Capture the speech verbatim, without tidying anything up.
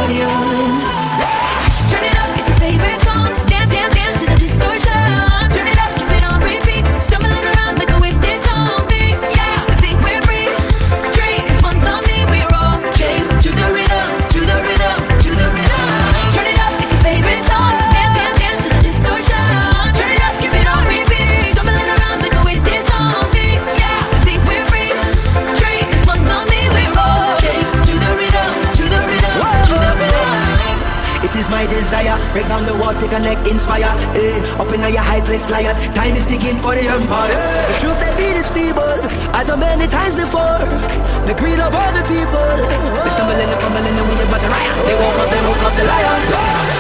party on. Turn it up, it's your favorite song. Dance, dance, dance to the distortion. Turn it up, keep it on repeat. Stumbling around like a wasted zombie. Yeah, we think we're free. Drink this one zombie. We're all chained to the rhythm, to the rhythm, to the rhythm. Turn it up, it's your favorite song. Dance, dance, dance to the distortion. Turn it up, keep it on repeat. Stumbling around like a wasted zombie. Yeah, we think we're free. Drink this one zombie. We're all chained to the rhythm, to the rhythm, to the rhythm. It is my desire, break down the walls to connect, inspire. Eh, up in your high place, liars. Time is ticking for the empire. The truth they feed is feeble, as so many times before. The greed of other people. They stumble and they fumble and we about to riot. They woke up, they woke up the lions.